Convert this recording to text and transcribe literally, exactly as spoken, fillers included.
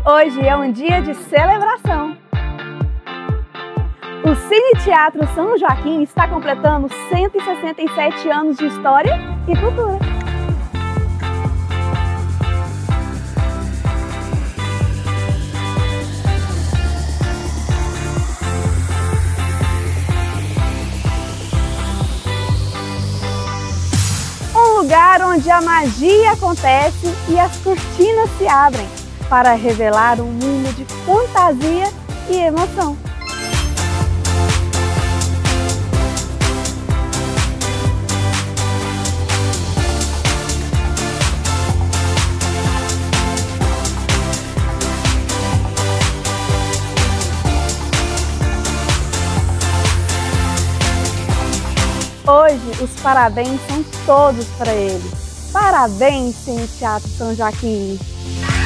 Hoje é um dia de celebração. O Cine Teatro São Joaquim está completando cento e sessenta e sete anos de história e cultura. Um lugar onde a magia acontece e as cortinas se abrem para revelar um mundo de fantasia e emoção. Hoje, os parabéns são todos para ele. Parabéns, Cine Teatro São Joaquim!